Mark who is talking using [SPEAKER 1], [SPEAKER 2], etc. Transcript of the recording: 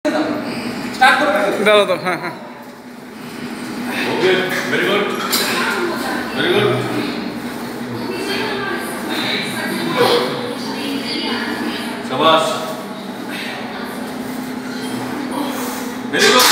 [SPEAKER 1] Start करो।
[SPEAKER 2] दादा तो हाँ हाँ।
[SPEAKER 3] Okay very good very good. शाबाश वेरी गुड।